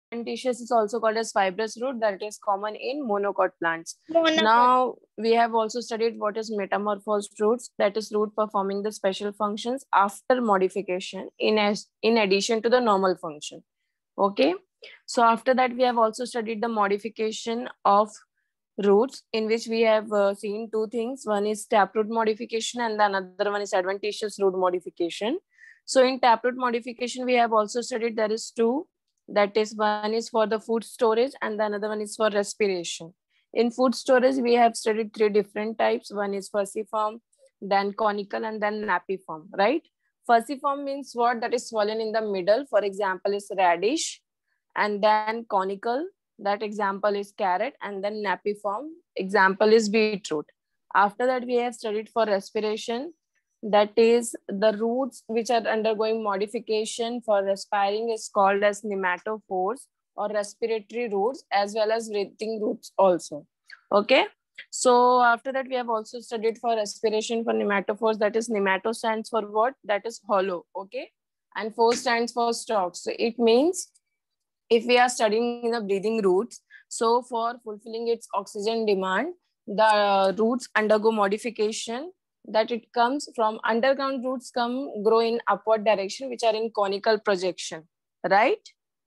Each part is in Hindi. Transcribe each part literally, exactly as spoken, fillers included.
adventitious is also called as fibrous root, that is common in monocot plants. Monocot. Now we have also studied what is metamorphosed roots, that is root performing the special functions after modification in as in addition to the normal function. Okay, so after that we have also studied the modification of roots, in which we have uh, seen two things. One is taproot modification and the another one is adventitious root modification. So in taproot modification we have also studied there is two, that is one is for the food storage and the another one is for respiration. In food storage we have studied three different types. One is falciform, then conical, and then napiform, right? Falciform means what? That is swollen in the middle, for example is radish. And then conical, that example is carrot. And then napiform, example is beetroot. After that we have studied for respiration, that is the roots which are undergoing modification for respiring is called as nematophores or respiratory roots, as well as breathing roots also. Okay, so after that we have also studied for respiration for nematophores, that is nemato stands for what? That is hollow. Okay, and phore stands for stalk. So it means if we are studying the breathing roots, so for fulfilling its oxygen demand, the roots undergo modification, that it comes from underground roots come grow in upward direction, which are in conical projection, right?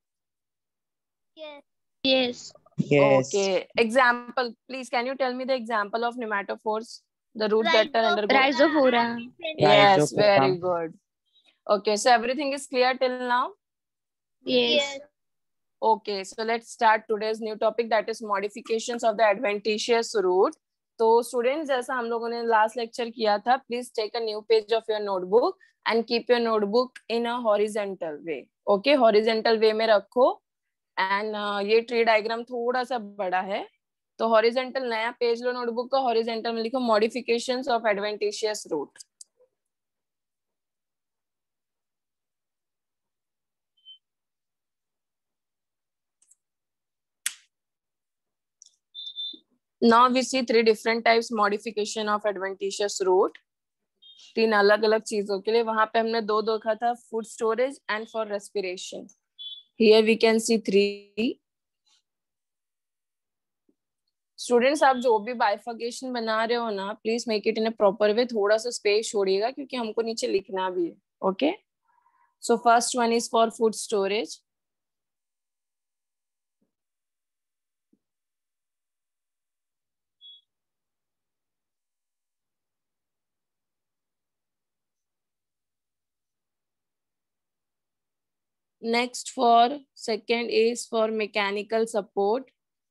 Yes. Yes. Yes. Okay, example, please can you tell me the example of nematophores, the roots that are undergo? Rhizophora. Yes, Rhizophora. very good. Okay, so everything is clear till now? Yes. Okay, so let's start today's new topic, that is modifications of the adventitious root. तो स्टूडेंट्स जैसा हम लोगों ने लास्ट लेक्चर किया था, please take a new page of your notebook and keep your notebook in a horizontal way. Okay, horizontal way में रखो. एंड uh, ये ट्री डायग्राम थोड़ा सा बड़ा है, तो हॉरिजेंटल नया पेज लो नोटबुक का, हॉरिजेंटल में लिखो modifications of adventitious root. Now we see three different types modification of adventitious root. तीन अलग अलग चीजों के लिए. वहां पे हमने दो देखा था, food storage and for respiration. Here we can see three. Students आप जो भी बाइफर्केशन बना रहे हो ना, please make it in a proper way. थोड़ा सा स्पेस छोड़िएगा क्योंकि हमको नीचे लिखना भी है. Okay, so first one is for food storage. Next for second is for mechanical support.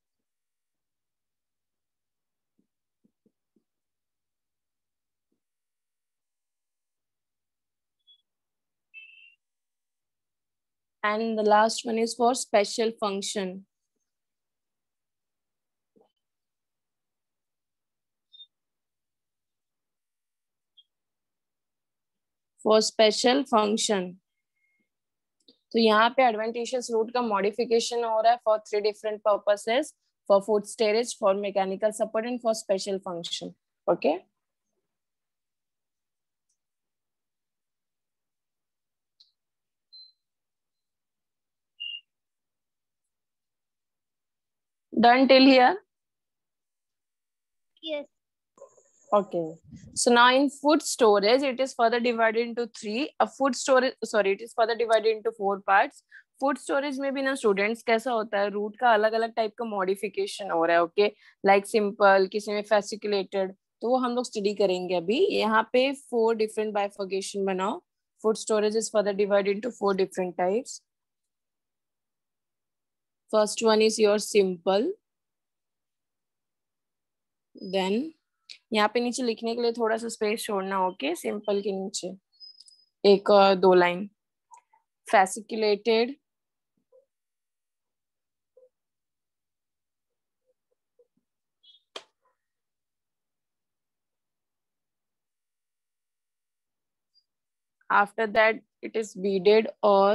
And the last one is for special function. For special function. तो यहाँ पे एडवेंटिशियस रूट का मॉडिफिकेशन हो रहा है for three different purposes, for food storage, for mechanical support and for special function. Okay, done till here? Yes. Okay, so now in food storage it is further divided into three. A food storage, sorry, it is further divided into four parts. Food storage में भी ना स्टूडेंट्स कैसा होता है, रूट का अलग अलग टाइप का मॉडिफिकेशन हो रहा है. ओके, लाइक सिंपल, किसी में फेसिकुलेटेड, तो वो हम लोग स्टडी करेंगे अभी. यहाँ पे फोर डिफरेंट बाइफर्केशन बनाओ. Food storage is further divided into four different types. First one is your simple. Then यहाँ पे नीचे लिखने के लिए थोड़ा सा स्पेस छोड़ना. ओके, सिंपल के नीचे एक और दो line. Fasciculated, after that it is beaded or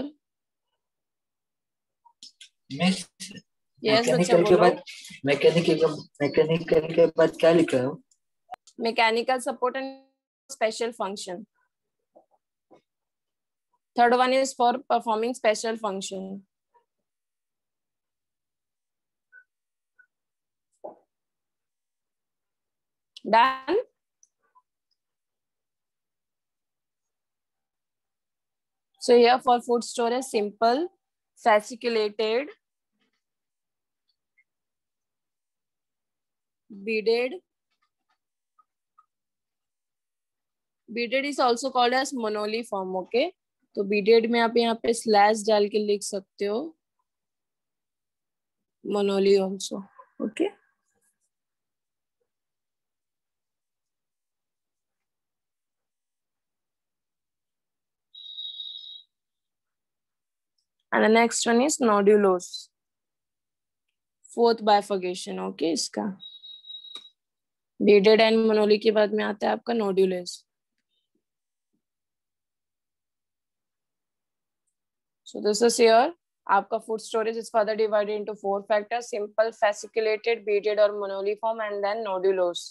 yes, mechanical के बाद मैकेनिकल मैकेनिकल के बाद क्या लिखा है? Mechanical support and special function. Third one is for performing special function. Done. So here for food storage, simple, fasciculated, beaded. Beaded is also called as monoliform. Okay, तो beaded में आप यहाँ पे स्लैश डाल के लिख सकते हो monoli also. Okay. And the next one is nodulose. Fourth bifurcation. Okay, इसका beaded and monoli के बाद में आता है आपका nodulose. So this is here. आपका food storage is further divided into four factors: simple, fasciculated, beaded or monoliform, and then nodulose.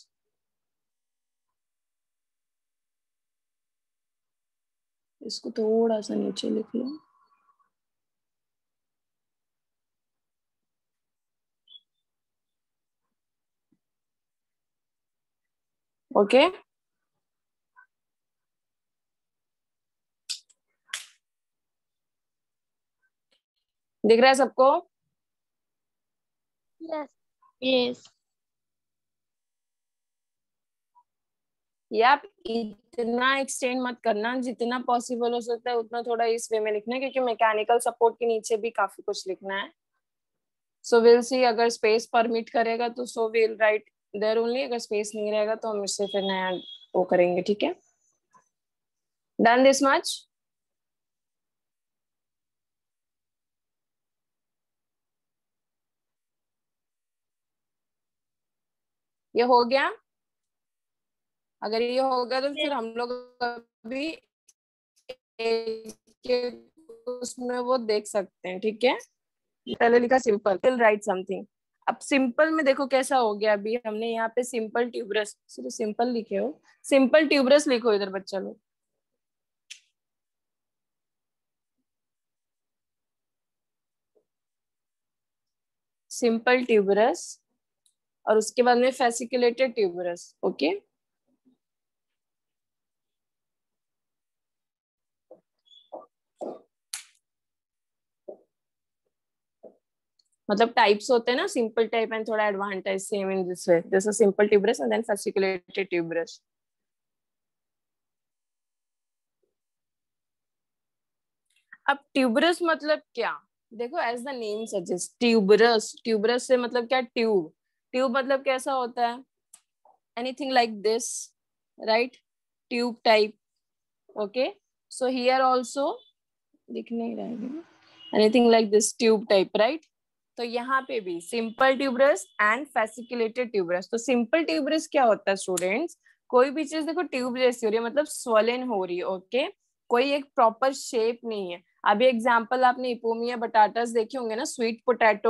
इसको थोड़ा सा नीचे लिख लो. Okay. दिख रहा है सबको? Yes. Yes. ये आप इतना एक्सटेंड मत करना, जितना पॉसिबल हो सकता है उतना थोड़ा इस वे में लिखना है, क्योंकि मैकेनिकल सपोर्ट के नीचे भी काफी कुछ लिखना है. सो विल सी, अगर स्पेस परमिट करेगा तो so will write there only, अगर स्पेस नहीं रहेगा तो हम इससे फिर नया वो करेंगे. ठीक है, डन दिस मच. ये हो गया. अगर ये हो गया तो फिर हम लोग अभी के उसमें वो देख सकते हैं. ठीक है, पहले लिखा सिंपल, विल राइट समथिंग. अब सिंपल में देखो कैसा हो गया. अभी हमने यहाँ पे सिंपल ट्यूबरस, सिर्फ सिंपल लिखे हो, सिंपल ट्यूबरस लिखो इधर बच्चा लोग. सिंपल ट्यूबरस और उसके बाद में फैसिकुलेटेड ट्यूबरस. ओके, मतलब टाइप्स होते हैं ना, सिंपल टाइप एंड थोड़ा advantage, same in this way. This is simple tuberous and then fasciculated tuberous. अब ट्यूबरस मतलब क्या? देखो, as the name suggest, tuberous, tuberous से मतलब क्या? ट्यूब. ट्यूब मतलब कैसा होता है? Anything like this, right? Tube type. Okay, so here also दिख नहीं रहा है, anything like this, tube type, right? तो यहाँ पे भी simple tuberous and fasciculated tuberous. तो सिंपल ट्यूबरस क्या होता है स्टूडेंट्स? कोई भी चीज देखो ट्यूब जैसी हो रही है, मतलब स्वलन हो रही है. ओके, कोई एक प्रॉपर शेप नहीं है. अभी एग्जांपल आपने इपोमिया बटाटास देखे होंगे ना, sweet potato.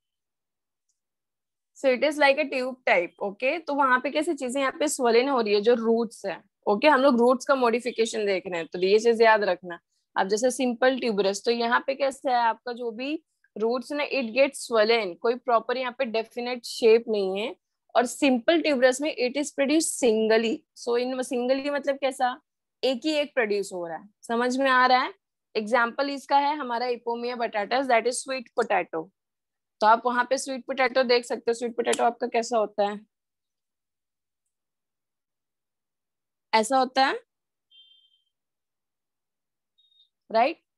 So it is like a tube type. Okay, तो वहां पे कैसी चीजें यहाँ पे स्वलन हो रही है, जो रूट्स है. Okay okay? हम लोग रूट्स का मॉडिफिकेशन देख रहे हैं, तो ये चीज याद रखना. अब जैसे सिंपल ट्यूबरस, तो यहाँ पे कैसे है आपका जो भी रूट्स ना, इट गेट स्वलन, कोई प्रॉपर यहाँ पे डेफिनेट शेप नहीं है. और सिंपल ट्यूबरस में it is produce singly. So in singly मतलब कैसा? एक ही एक प्रोड्यूस हो रहा है. समझ में आ रहा है? एग्जाम्पल इसका है हमारा Ipomoea batatas, that is sweet potato. तो आप वहां पे स्वीट पोटैटो देख सकते हो. स्वीट पोटैटो आपका कैसा होता है? ऐसा होता है, right right?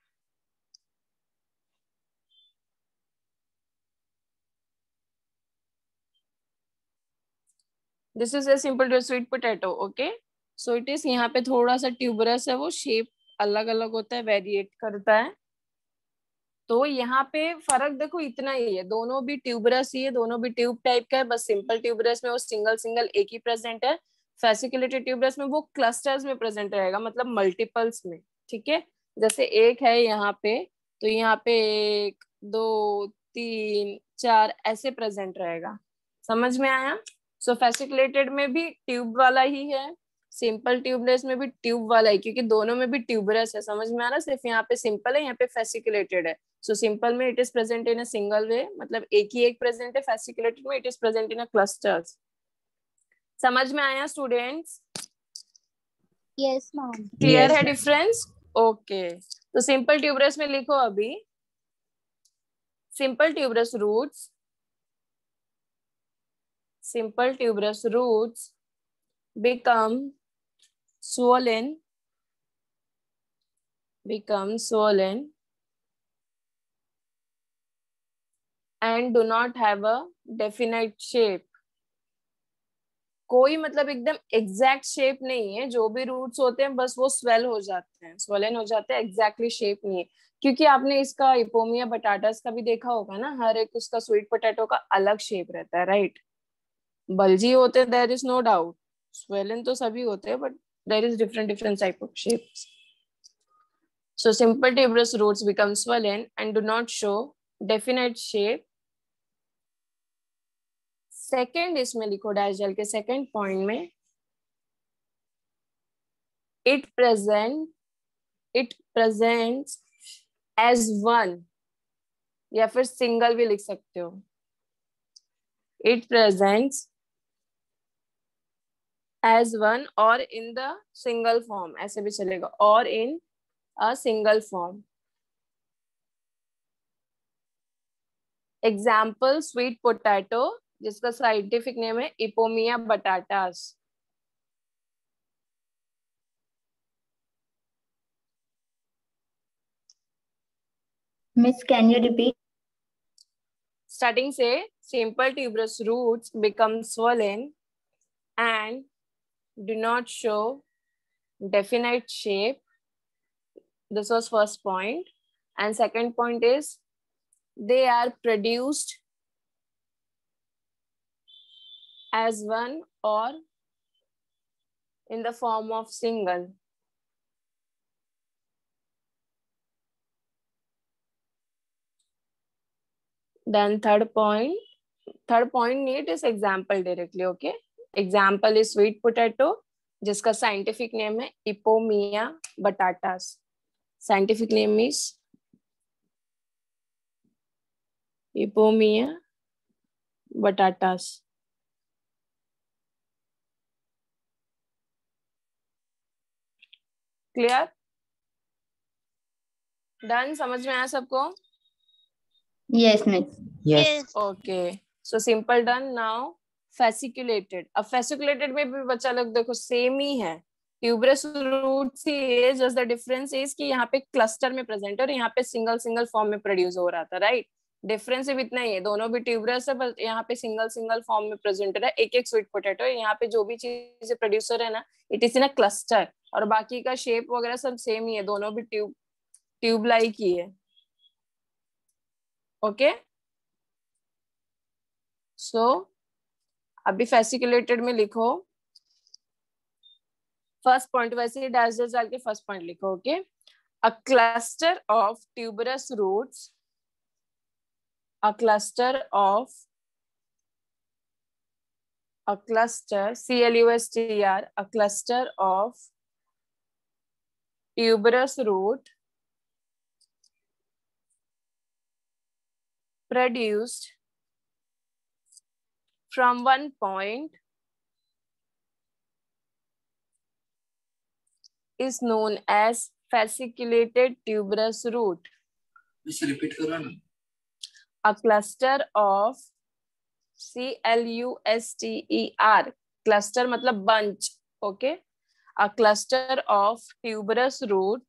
This is a simple sweet potato. Okay, so it is, यहाँ पे थोड़ा सा ट्यूबरस है, वो शेप अलग अलग होता है, वेरिएट करता है. तो यहाँ पे फर्क देखो इतना ही है, दोनों भी ट्यूबरस ही है, दोनों भी ट्यूब टाइप का है. बस सिंपल ट्यूबरस में वो सिंगल सिंगल एक ही प्रेजेंट है. फैसिकुलेटेड ट्यूबरस में वो क्लस्टर्स में प्रेजेंट रहेगा, मतलब मल्टीपल्स में. ठीक है, जैसे एक है यहाँ पे, तो यहाँ पे एक दो तीन चार ऐसे प्रेजेंट रहेगा. समझ में आया? सो फैसिकुलेटेड में भी ट्यूब वाला ही है, सिंपल ट्यूबलेस में भी ट्यूब वाला है, क्योंकि दोनों में भी ट्यूबरस है. समझ में आ रहा? सिर्फ यहाँ पे सिंपल है, यहाँ पे फैसिकुलेटेड है. सो सिंपल में it is present in a single way, मतलब एक ही एक प्रेजेंट है. फैसिकुलेटेड में it is present in a clusters. समझ में आया students? Yes ma'am. Clear Yes, है ma'am. डिफरेंस? ओके, तो सिंपल ट्यूबरस में लिखो अभी, simple tuberous roots simple tuberous roots become swollen become swollen and do not have a definite shape. कोई मतलब एकदम एग्जैक्ट शेप नहीं है, जो भी रूट्स होते हैं बस वो स्वेल हो जाते हैं, स्वेलन हो जाते हैं, एग्जैक्टली शेप नहीं है। क्योंकि आपने इसका इपोमिया बटाटास का भी देखा होगा ना, हर एक उसका स्वीट पोटैटो का अलग शेप रहता है, राइट? बल्जी होते हैं, there is no doubt, swollen तो सभी होते हैं, but there is different different type of shapes. So simple tuberous roots become swollen and do not show definite shape. Second इसमें लिखो डैश डाल के सेकेंड पॉइंट में, it present it presents as one, या फिर सिंगल भी लिख सकते हो. It presents as one or in the single form, ऐसे भी चलेगा, or in a single form. Example sweet potato, जिसका साइंटिफिक नेम है Ipomoea batatas. Miss, can you repeat? Starting से, simple tuberous roots become swollen and do not show definite shape. This was first point. And second point is they are produced as one or in the form of single. Then third point, third point need is example directly, okay? Example is sweet potato, जिसका scientific name है Ipomea batatas. Scientific name is Ipomea batatas. Clear? Done? समझ में आया सबको? Yes, Miss. Yes. Okay. So simple done. Now fasciculated. अब fasciculated में भी बच्चा लोग देखो सेम ही है, ट्यूबरस रूट्स ही है, जस्ट द डिफरेंस इज कि यहाँ पे क्लस्टर में प्रेजेंट है और यहाँ पे सिंगल सिंगल फॉर्म में प्रोड्यूस हो रहा था, राइट? डिफरेंस सिर्फ इतना ही है, दोनों भी ट्यूबरस है, बस यहाँ पे सिंगल सिंगल फॉर्म में प्रेजेंट है, एक एक स्वीट पोटैटो है. यहाँ पे जो भी चीज प्रोड्यूसर है ना, it is in a cluster, और बाकी का शेप वगैरह सब सेम ही है, दोनों भी ट्यूब ट्यूब लाइक ही है. ओके, सो अभी फैसिकुलेटेड में लिखो फर्स्ट पॉइंट, वैसे डैश डैश डाल के फर्स्ट पॉइंट लिखो. Okay, a cluster of tuberous roots a cluster of a cluster C L U S T R a cluster of tuberous root produced from one point is known as fasciculated tuberous root. इसे रिपीट करो ना. A cluster of C L U S T E R, cluster मतलब bunch, okay? A cluster of tuberous root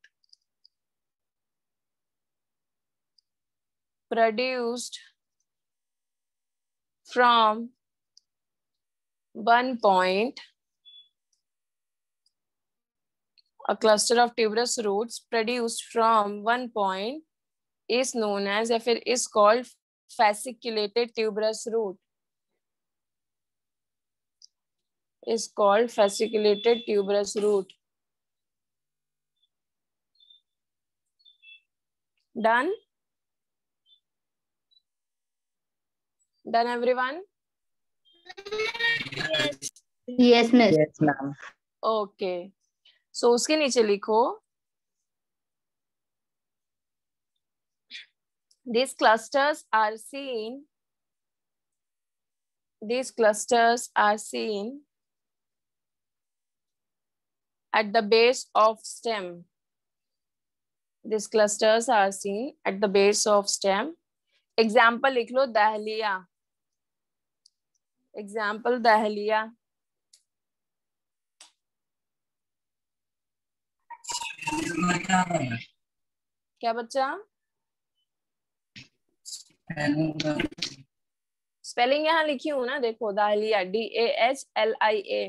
produced from one point, a cluster of tuberous roots produced from one point is known as, या फिर is called fasciculated tuberous root, is called fasciculated tuberous root. Done? Done everyone? Yes, Miss. Yes, ma'am. Okay. So उसके नीचे लिखो these clusters are seen these clusters are seen at the base of stem. These clusters are seen at the base of stem. Example लिख लो, दहलिया. Example dahlia. क्या बच्चा? स्पेलिंग यहाँ लिखी हूँ ना, देखो, dahlia, D A H L I A.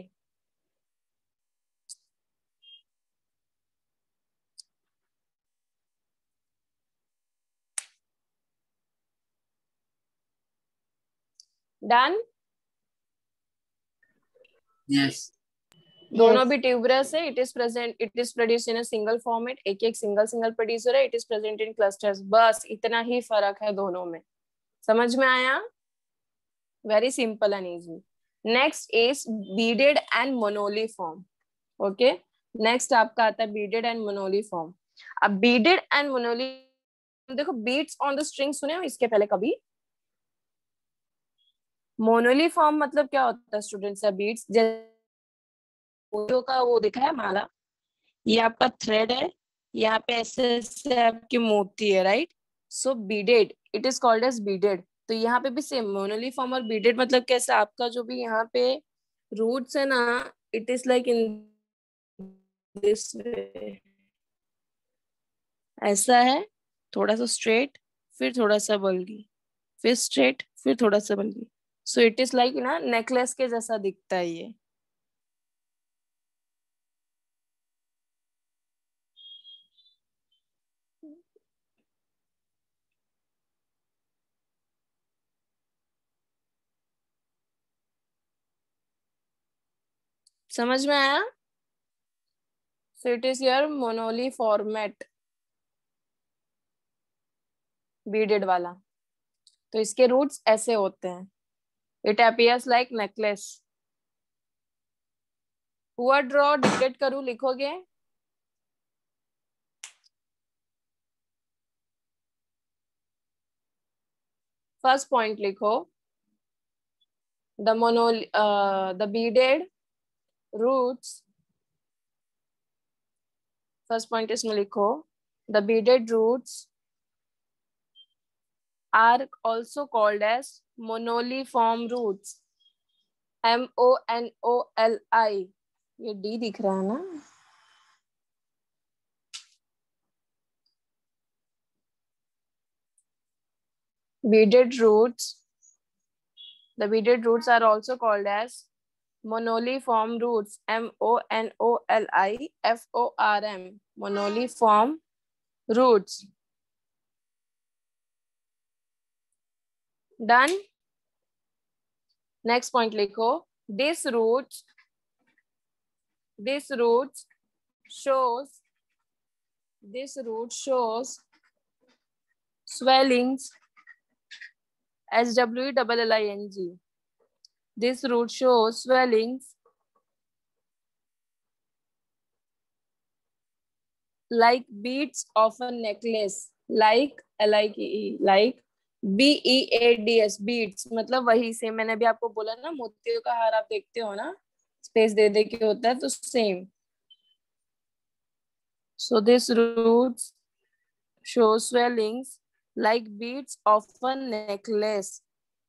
Done. Yes. दोनों भी ट्यूबरस है. It is present, it is produce in a single format. एक एक सिंगल सिंगल प्रोड्यूसर है. It is present in clusters. बस इतना ही फर्क है दोनों में. समझ में आया? Very simple and easy. Next is beaded and moniliform. Okay, next आपका आता है बीडेड एंड मोनोलिफॉर्म. अब बीडेड एंड मोनोली, देखो, बीट्स ऑन द स्ट्रिंग सुने हो इसके पहले कभी? मोनोलिफॉर्म मतलब क्या होता है स्टूडेंट्स? बीट्स का वो दिखा है माला, ये आपका थ्रेड है, यहाँ पे ऐसे ऐसे आपकी मोती है, right? So beaded, it is called as beaded. तो यहाँ पे भी सेम मोनोलिफॉर्म और बीडेड मतलब कैसा, आपका जो भी यहाँ पे रूट्स है ना, it is like in this way, ऐसा है, थोड़ा सा स्ट्रेट, फिर थोड़ा सा बल्गी, फिर स्ट्रेट, फिर थोड़ा सा bulgy. So it is like ना नेकलेस के जैसा दिखता है ये. समझ में आया? So it is your monoli format, beaded वाला. तो इसके रूट्स ऐसे होते हैं. It appears like necklace. हुआ ड्रॉ, डिक्टेट करूं, लिखोगे? फर्स्ट पॉइंट लिखो. The monol, uh, the beaded roots. First point इसमें लिखो. The beaded roots are also called as monoliform roots. M O N O L I. ये D दिख रहा है ना? Beaded roots. The beaded roots are also called as monoliform roots. M O N O L I F O R M. Monoliform roots. Done. Next point लिखो. This roots, this roots shows, this root shows swellings. S W E L L I N G. This root shows swellings like beads of a necklace. Like L I K E, like B E A D S, beads. मतलब वही सेम, मैंने भी आपको बोला ना, मोतियों का हार आप देखते हो ना, स्पेस दे दे के होता है, तो same. So this roots show swellings like beads of a necklace.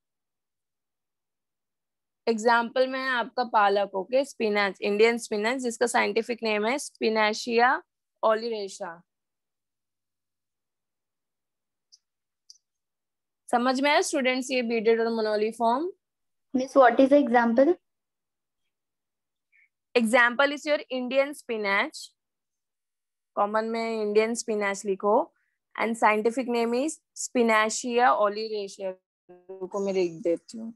Example में है आपका पालक. ओके, स्पिनच, इंडियन स्पिनच, जिसका साइंटिफिक नेम है स्पिनाशिया ओलिरेशा. समझ में आया स्टूडेंट्स ये बीडेड और moniliform? Miss, what is the example? Example is your Indian spinach. Common में इंडियन स्पिनच लिखो. And scientific name is Spinacia oleracea. को मैं लिख देती हूँ.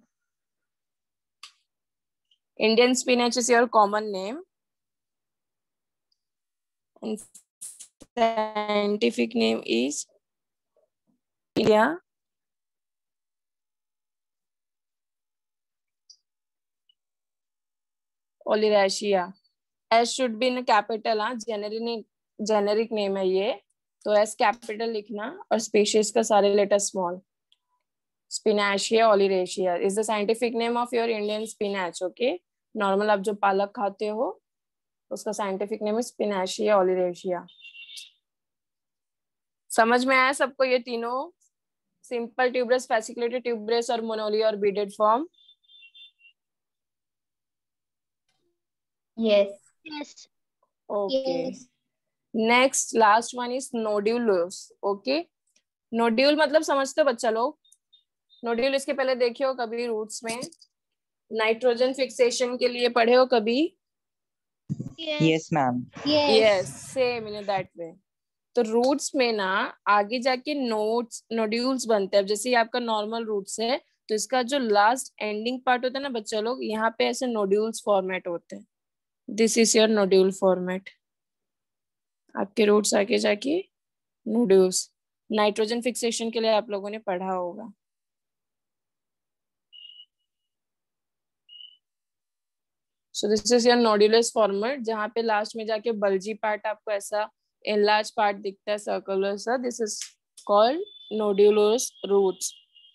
Indian spinach is your common name. And scientific name is India. Oleracea. S should be in a capital. हाँ, generic generic name है ये. तो S capital लिखना और species का सारे letter small. Spinacia oleracea is the scientific name of your Indian spinach. Okay. Normal आप जो पालक खाते हो उसका साइंटिफिक नेम है स्पिनाशिया ओलिरेशिया। समझ में आया सबको ये तीनों? सिंपल ट्यूबरस, फैसिकुलेटेड ट्यूबरस और मोनोली और beaded form. Yes. Yes. Okay, Yes. Next last one is nodules. Okay, nodule मतलब समझते हो बच्चा लोग? नोड्यूल इसके पहले देखे हो कभी रूट्स में? नाइट्रोजन फिक्सेशन के लिए पढ़े हो कभी? Yes. Yes, ma'am. Yes, Yes. Same in that way. तो रूट्स में ना आगे जाके नोड्स नोड्यूल्स बनते हैं। जैसे ये आपका नॉर्मल रूट्स है, तो इसका जो लास्ट एंडिंग पार्ट होता है ना बच्चा लोग, यहाँ पे ऐसे नोड्यूल्स फॉर्मेट होते हैं। This is your nodule format. आपके रूट्स आगे जाके नोड्यूल्स। नाइट्रोजन फिक्सेशन के लिए आप लोगों ने पढ़ा होगा। So this is your nodulous format, जहाँ पे लास्ट में जाके बल्जी पार्ट आपको ऐसा एनलार्ज पार्ट दिखता है सर्कुलर सा। This is called nodulous roots.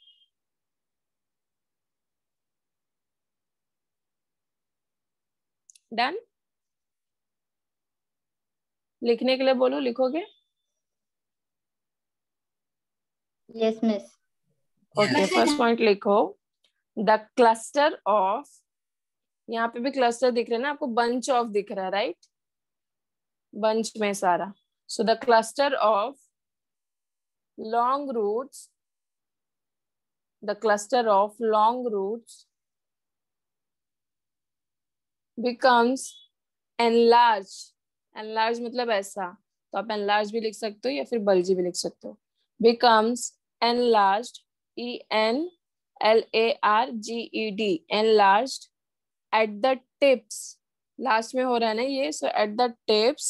Done? लिखने के लिए बोलो, लिखोगे? Yes, miss. Okay, first point लिखो। द क्लस्टर ऑफ, यहाँ पे भी क्लस्टर दिख रहे हैं ना आपको, बंच ऑफ दिख रहा है, राइट? बंच में सारा। So the cluster of long roots, the cluster of long roots becomes enlarged। enlarged मतलब ऐसा, तो आप enlarged भी लिख सकते हो या फिर बल्जी भी लिख सकते हो। becomes enlarged, E N L A R G E D, enlarged at the tips। Last में हो रहा है ना ये, so at the tips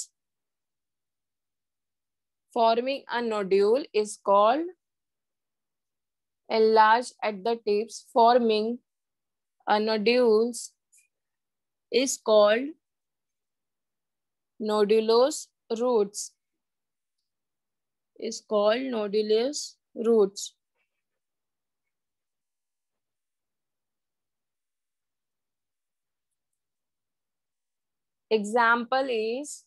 forming a nodule is called enlarged at the tips forming a nodules is called nodulous roots, is called nodulous roots। Example is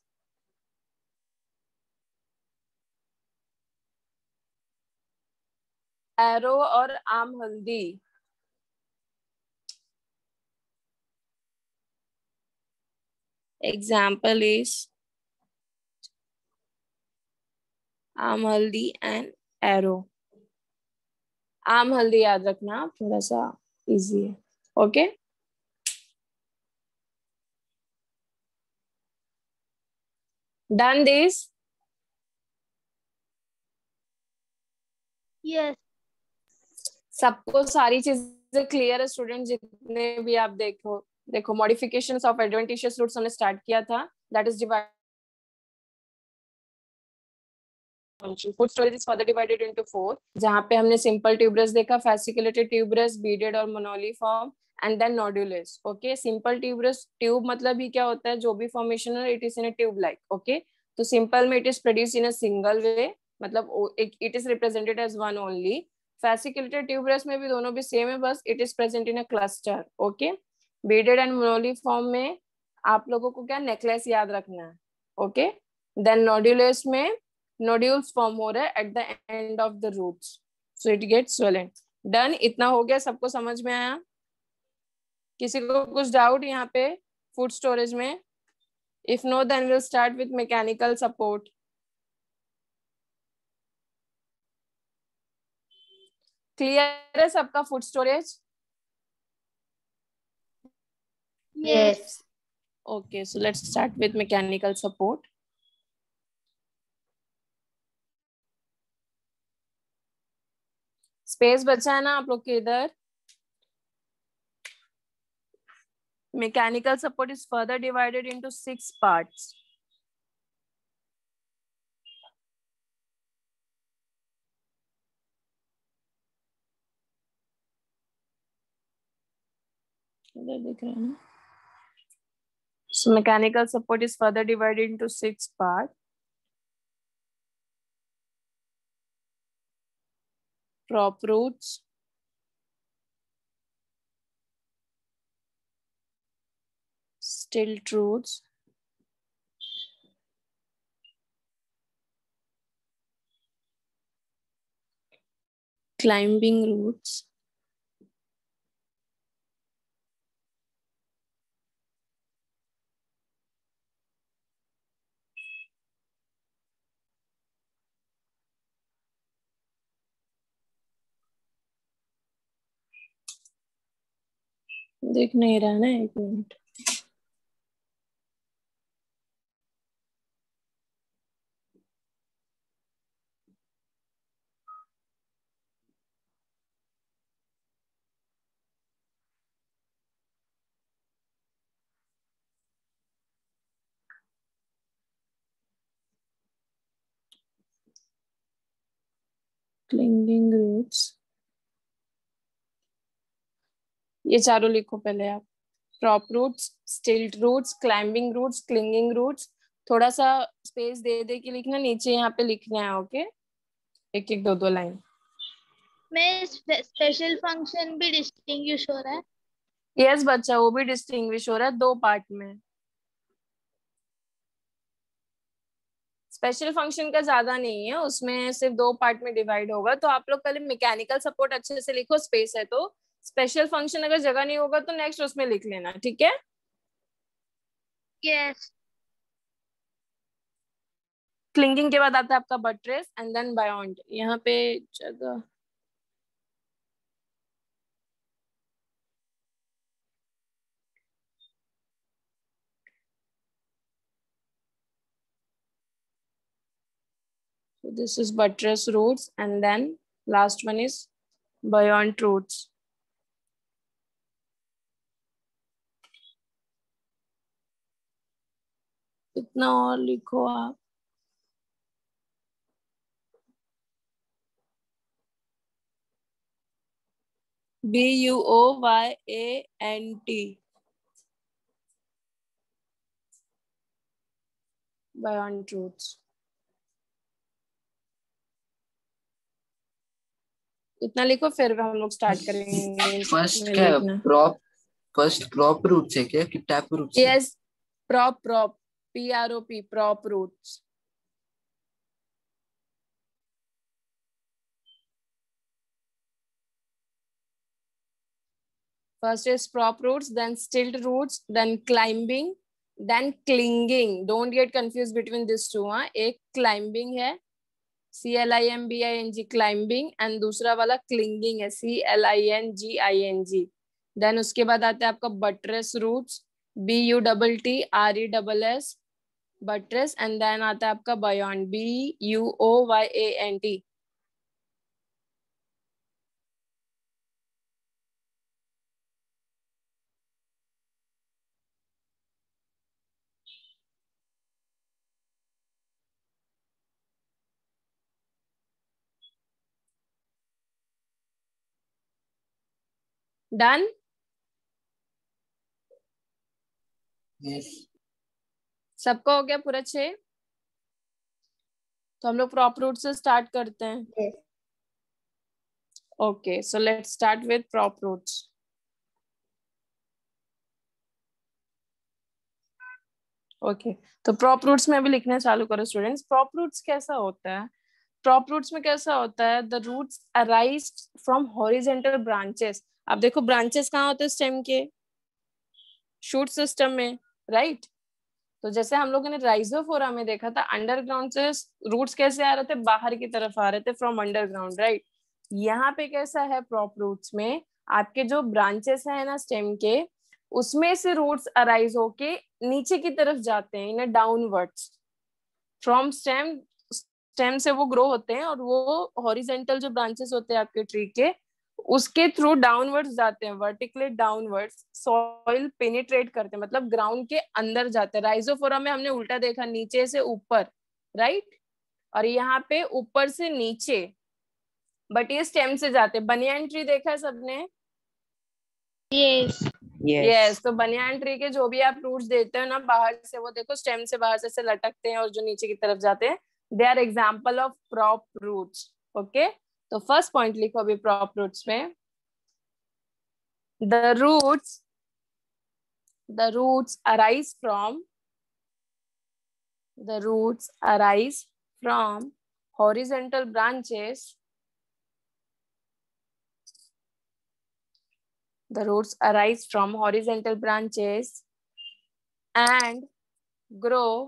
arrow और आम हल्दी। Example is आम हल्दी एंड एरो। आम हल्दी याद रखना, थोड़ा सा इजी है। Okay, done this? Yes. सबको सारी चीजें क्लियर है स्टूडेंट? जितने भी आप देखो, देखो मॉडिफिकेशंस ऑफ एडवेंटिशियस रूट्स हमने स्टार्ट किया था। That is divide food storage is further divided into four, जहाँ पे हमने सिंपल ट्यूबरस देखा, फैसिकुलेटेड ट्यूबरस, बीडेड और moniliform, and then nodulous. Okay, simple tuberous, tube मतलब ही क्या होता है, जो भी फॉर्मेशन है it is in a tube like. Okay, तो सिंपल में it is produce in a single way, मतलब it is represented as one only. Fasciculated tuberous में भी दोनों भी सेम है, बस it is present in a cluster. Okay, beaded and moniliform में आप लोगों को क्या नेकलेस याद रखना है। ओके, देन नोडुलस में नोड्यूल्स फॉर्म हो रहा है at the end of the roots, so it gets swollen। Done? इतना हो गया? सबको समझ में आया? किसी को कुछ डाउट यहाँ पे फूड स्टोरेज में? If no then will start with mechanical support. Clear है सबका food storage? Yes. Okay, so let's start with mechanical support. Space बचा है ना आप लोग के इधर? Mechanical support is further divided into six parts. So mechanical support is further divided into six parts. Prop roots, stilt roots, climbing roots, देख नहीं रहा ना, एक मिनट। क्लिंगिंग रूट्स, ये चारों लिखो पहले आप। Prop roots, stilt roots, climbing roots, clinging roots. थोड़ा सा स्पेस दे दे के लिखना, नीचे यहाँ पे लिखना है। ओके, एक एक दो दो लाइन। में स्पेशल फंक्शन भी डिस्टिंग्विश हो रहा है। यस yes, बच्चा, वो भी डिस्टिंग्विश हो रहा है दो पार्ट में। स्पेशल फंक्शन का ज्यादा नहीं है, उसमें सिर्फ दो पार्ट में डिवाइड होगा। तो आप लोग पहले मैकेनिकल सपोर्ट अच्छे से लिखो, स्पेस है तो। स्पेशल फंक्शन अगर जगह नहीं होगा तो नेक्स्ट उसमें लिख लेना, ठीक है? यस। क्लिंगिंग के बाद आता है आपका बट्रेस एंड देन बायोंड। यहाँ पे जगह so this is buttress roots and then last one is buoyant roots. इतना और लिखो आप। B U O Y A N T, buoyant roots। इतना लिखो, फिर हम लोग स्टार्ट करेंगे। फर्स्ट क्या है? प्रॉप, फर्स्ट प्रॉप रूट्स है क्या कि tap roots? Yes, prop, prop, P R O P, prop roots. First is prop roots, then stilt roots, then climbing, then clinging. Don't get confused between these two. हाँ, एक climbing है C L I M B I N G, climbing, and दूसरा वाला clinging है C L I N G I N G. Then उसके बाद आता है आपका buttress roots, B U T T R E S S, buttress, and then आता है आपका buoyant, B U O Y A N T. Done? Yes. सबका हो गया पूरा छह? तो हम लोग प्रॉप रूट से स्टार्ट करते हैं। Yes. Okay, so let's start with prop roots. Okay, तो प्रॉप रूट्स में अभी लिखना चालू करो स्टूडेंट्स। प्रॉप रूट्स कैसा होता है? प्रॉप रूट्स में कैसा होता है? The roots arise from horizontal branches. अब देखो ब्रांचेस कहाँ होते हैं स्टेम के? शूट सिस्टम में, राइट right? तो जैसे हम लोगों ने राइजोफोरा में देखा था, अंडरग्राउंड से रूट्स कैसे आ रहे थे? बाहर की तरफ आ रहे थे, फ्रॉम अंडरग्राउंड, राइट। यहाँ पे कैसा है प्रॉप रूट्स में? आपके जो ब्रांचेस है ना स्टेम के, उसमें से रूट्स अराइज होके नीचे की तरफ जाते हैं, in downwards from stem. Stem से वो ग्रो होते हैं और वो हॉरिजेंटल जो ब्रांचेस होते हैं आपके ट्री के, उसके थ्रू डाउनवर्ड्स जाते हैं, वर्टिकली डाउनवर्ड्स सॉइल पेनिट्रेट करते हैं, मतलब ग्राउंड के अंदर जाते हैं। राइजोफोरा में हमने उल्टा देखा, नीचे से ऊपर, राइट, और यहाँ पे ऊपर से नीचे, बट ये स्टेम से जाते हैं। बनियान ट्री देखा है सबने? यस यस, तो बनियान ट्री के जो भी आप रूट्स देते हो ना बाहर से, वो देखो स्टेम से बाहर से, से लटकते हैं और जो नीचे की तरफ जाते हैं, they are example of prop roots. Okay, तो फर्स्ट पॉइंट लिखो अभी प्रॉप रूट्स में। The roots the roots arise from the roots arise from horizontal branches The roots arise from horizontal branches and grow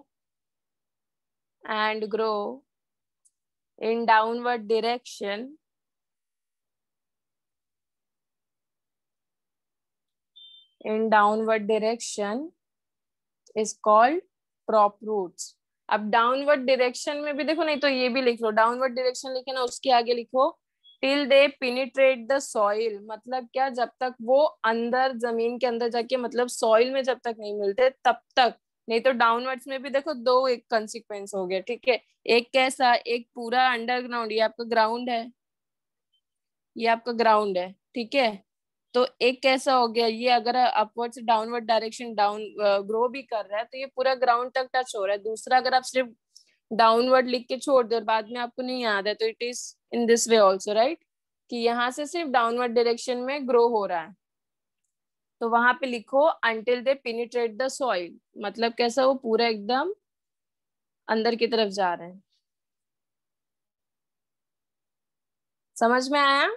and grow in downward direction in downward direction is called prop roots. अब डाउनवर्ड डायरेक्शन में भी देखो, नहीं तो ये भी लिख लो, डाउनवर्ड डायरेक्शन लिखे ना, उसके आगे लिखो till they penetrate the soil. मतलब क्या, जब तक वो अंदर जमीन के अंदर जाके, मतलब सॉइल में जब तक नहीं मिलते तब तक। नहीं तो डाउनवर्ड्स में भी देखो दो एक कंसिक्वेंस हो गया, ठीक है। एक कैसा, एक पूरा अंडरग्राउंड, ये आपका ग्राउंड है, ये आपका ग्राउंड है, ठीक है। तो एक कैसा हो गया, ये अगर अपवर्ड से डाउनवर्ड डायरेक्शन डाउन ग्रो भी कर रहा है तो ये पूरा ग्राउंड तक टच हो रहा है। दूसरा, अगर आप सिर्फ डाउनवर्ड लिख के छोड़ दो और बाद में आपको नहीं याद है, तो it is in this way also, right, कि यहाँ से सिर्फ डाउनवर्ड डायरेक्शन में ग्रो हो रहा है। तो वहां पे लिखो until they penetrate the soil, मतलब कैसा, वो पूरा एकदम अंदर की तरफ जा रहे हैं। समझ में आया?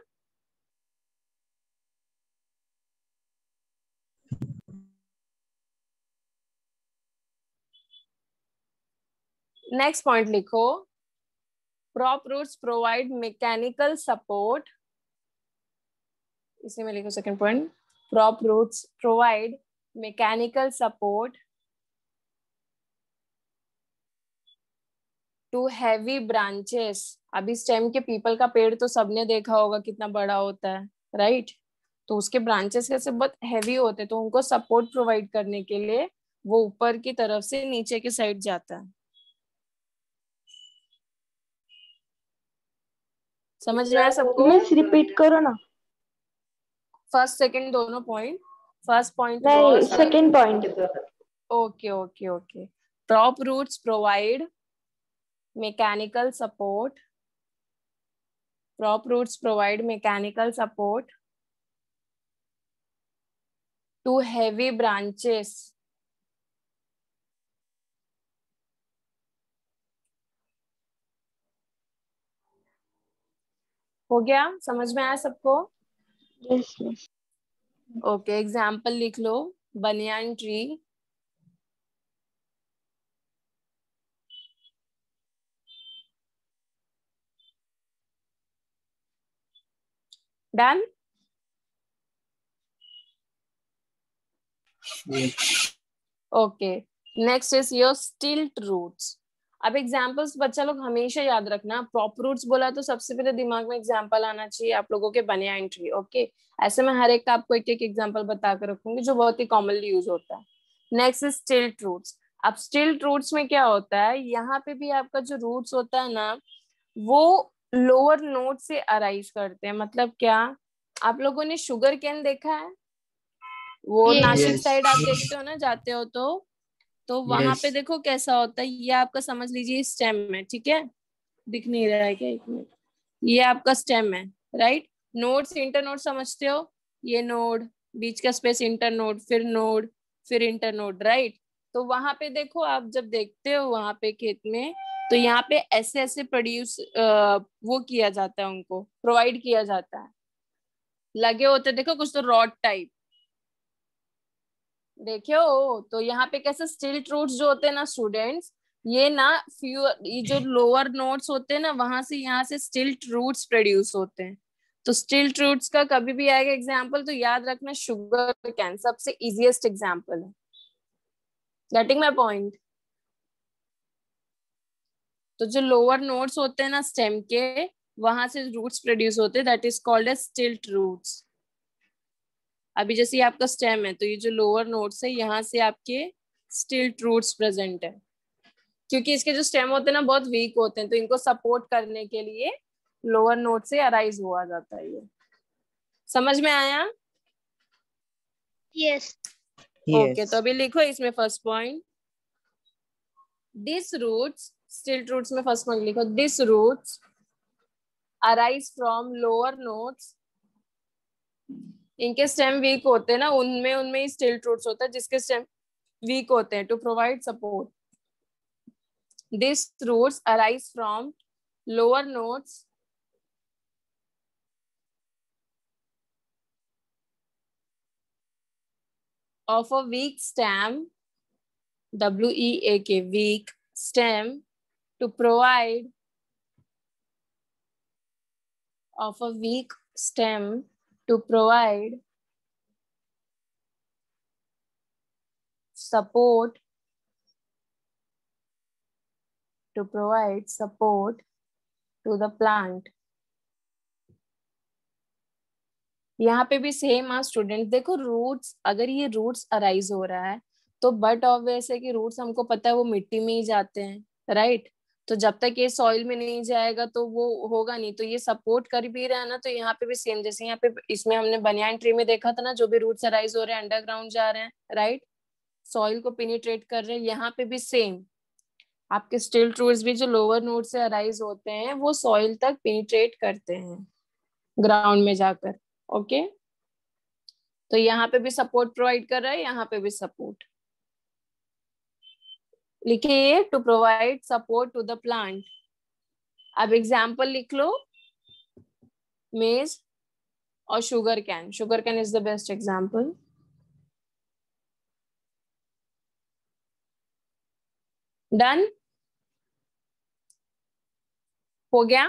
नेक्स्ट पॉइंट लिखो, prop roots provide mechanical support. इसी में लिखो second point, prop roots provide mechanical support to heavy branches. अभी स्टेम के पीपल का पेड़ तो सबने देखा होगा कितना बड़ा होता है, राइट। तो उसके ब्रांचेस कैसे बहुत हैवी होते हैं, तो उनको सपोर्ट प्रोवाइड करने के लिए वो ऊपर की तरफ से नीचे की साइड जाता है। समझ में आया सबको? मिस रिपीट करो ना। फर्स्ट सेकंड दोनों पॉइंट। फर्स्ट पॉइंट नहीं, second point. Okay okay okay. prop roots provide mechanical support. Prop roots provide mechanical support to heavy branches. हो गया? समझ में आया सबको? Yes miss. ओके, एग्जाम्पल लिख लो, banyan tree, done. Okay, next is your stilt roots. अब एग्जाम्पल्स बच्चा लोग हमेशा याद रखना, प्रॉप रूट्स बोला तो सबसे पहले दिमाग में एग्जाम्पल आना चाहिए आप लोगों के बनियान ट्री। ओके, ऐसे में हर एक का आपको एक एक एग्जाम्पल बता कर रखूंगी जो बहुत ही कॉमनली यूज होता है। Next is stilt roots. अब स्टिल्ट रूट्स में क्या होता है, यहाँ पे भी आपका जो रूट्स होता है ना, वो लोअर नोट से अराइज करते हैं। मतलब क्या, आप लोगों ने शुगर कैन देखा है? वो Yes. नासिक Yes. साइड आप देखते हो ना, जाते हो तो तो वहां Yes. पे देखो कैसा होता है। ये आपका समझ लीजिए स्टेम है, ठीक है, दिख नहीं रहा है क्या, एक मिनट, ये आपका स्टेम है, राइट। नोड्स, इंटर नोड समझते हो, ये नोड, बीच का स्पेस इंटर नोड, फिर नोड, फिर इंटर नोड, राइट। तो वहां पे देखो, आप जब देखते हो वहां पे खेत में, तो यहाँ पे ऐसे ऐसे प्रोड्यूस वो किया जाता है, उनको प्रोवाइड किया जाता है, लगे होते देखो कुछ तो रॉड टाइप, देखे हो। तो यहाँ पे कैसे स्टिल्ट रूट्स जो होते हैं ना स्टूडेंट्स, ये ना फ्यू, ये जो लोअर नोड्स होते हैं ना, वहां से यहाँ से स्टिल्ट रूट्स प्रोड्यूस होते हैं। तो स्टिल्ट रूट्स का कभी भी आएगा एग्जांपल तो याद रखना शुगर कैन सबसे इजीएस्ट एग्जांपल है। Getting my point? तो जो लोअर नोड्स होते हैं ना स्टेम के, वहां से रूट्स प्रोड्यूस होते हैं, that is called as stilt roots. अभी जैसे ये आपका स्टेम है, तो ये जो लोअर नोड्स है, यहाँ से आपके स्टिल्ट रूट्स प्रेजेंट है, क्योंकि इसके जो स्टेम होते हैं ना बहुत वीक होते हैं, तो इनको सपोर्ट करने के लिए लोअर नोड से अराइज हुआ जाता है। ये समझ में आया? Yes. ओके, तो अभी लिखो इसमें first point, this roots, stilt roots में फर्स्ट पॉइंट लिखो, this roots arise from lower nodes. इनके स्टेम वीक होते हैं ना, उनमें उनमें ही स्टिल्ट रूट्स होता है जिसके स्टेम वीक होते हैं, to provide support. These roots arise from lower nodes of a weak stem, W E A K, weak stem, to provide of a weak stem to provide support to provide support to the plant. यहाँ पे भी सेम है स्टूडेंट. देखो रूट्स, अगर ये रूट्स अराइज हो रहा है तो बट ऑब्वियस है कि रूट्स हमको पता है वो मिट्टी में ही जाते हैं, राइट right? तो जब तक ये सॉइल में नहीं जाएगा तो वो होगा नहीं. तो ये सपोर्ट कर भी रहा है ना. तो यहाँ पे भी सेम, जैसे यहाँ पे इसमें हमने बनियान ट्री में देखा था ना, जो भी रूट्स अराइज हो रहे हैं अंडरग्राउंड जा रहे हैं, राइट, सॉइल को पेनिट्रेट कर रहे हैं. यहाँ पे भी सेम आपके स्टिल रूट्स भी जो लोअर नोड से अराइज होते हैं वो सॉइल तक पेनिट्रेट करते हैं ग्राउंड में जाकर. Okay okay? तो यहाँ पे भी सपोर्ट प्रोवाइड कर रहा है, यहाँ पे भी सपोर्ट. लिखिए to provide support to the plant. अब एग्जाम्पल लिख लो, मेज और sugarcane. Sugarcane is the best example. Done हो गया.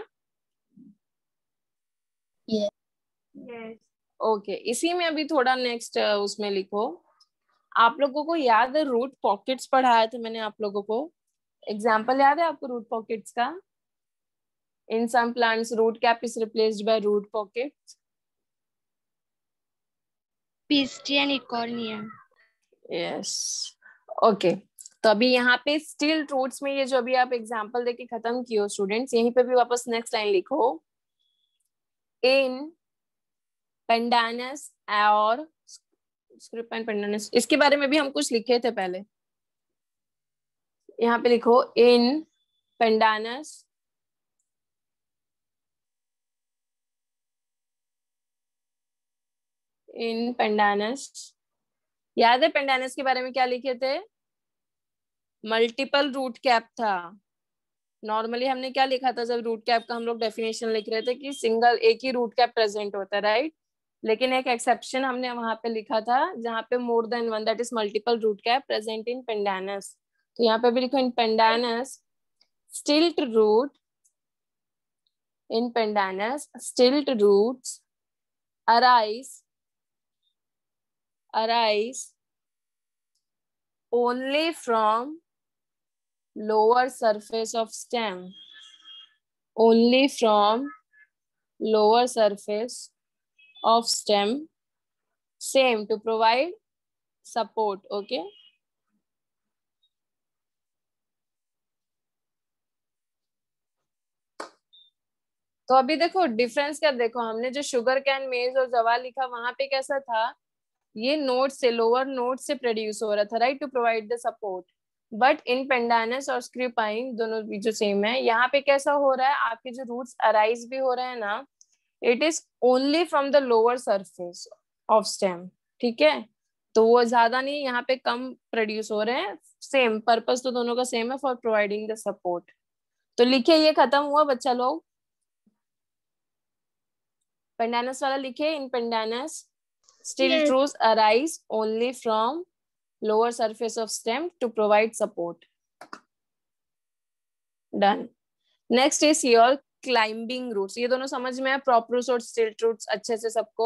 Yes. Yes. Okay okay. इसी में अभी थोड़ा नेक्स्ट उसमें लिखो. आप लोगों को याद है रूट पॉकेट्स पढ़ाया था मैंने आप लोगों को. एग्जाम्पल याद है आपको रूट पॉकेट्स का? In some plants root cap is replaced by root pockets. Pistian Ecornia. Yes okay. तो अभी यहाँ पे स्टिल रूट्स में ये जो अभी आप एग्जाम्पल देके खत्म किए हो स्टूडेंट्स, यहीं पे भी वापस नेक्स्ट लाइन लिखो. इन पेंडानस और स्क्रिप एंड पेंडानस, इसके बारे में भी हम कुछ लिखे थे पहले. यहाँ पे लिखो इन पेंडानस इन पेंडानस. याद है पेंडानस के बारे में क्या लिखे थे? मल्टीपल रूट कैप था. नॉर्मली हमने क्या लिखा था जब रूट कैप का हम लोग डेफिनेशन लिख रहे थे कि सिंगल एक ही रूट कैप प्रेजेंट होता है, राइट. लेकिन एक एक्सेप्शन हमने वहां पे लिखा था जहां पे more than one, that is multiple root cap present in Pandanus. तो यहाँ पे भी लिखो इन पेंडानस स्टिल्ट root in Pandanus stilt roots arise arise only from lower surface of stem, only from lower surface of stem, same to provide support. Okay, तो अभी देखो डिफरेंस क्या, देखो हमने जो शुगर कैन, मेज और जवार लिखा वहां पे कैसा था, ये नोड से लोअर नोड से प्रोड्यूस हो रहा था, right, to provide the support. But in Pandanus और स्क्रिपाइन दोनों भी जो सेम है, यहाँ पे कैसा हो रहा है, आपके जो रूट्स अराइज भी हो रहे हैं ना, it is only from the lower surface of stem. ठीक है, तो वो ज्यादा नहीं, यहाँ पे कम प्रोड्यूस हो रहे हैं. सेम पर्पस तो दोनों का सेम है, फॉर प्रोवाइडिंग द सपोर्ट. तो लिखे, ये खत्म हुआ बच्चा लोग. पेंडानस वाला लिखे, इन पेंडानस still Yes. roots arise only from lower surface of stem to provide support. Done. Next is your climbing roots. ये दोनों समझ में है, prop roots और stilt roots अच्छे से सबको.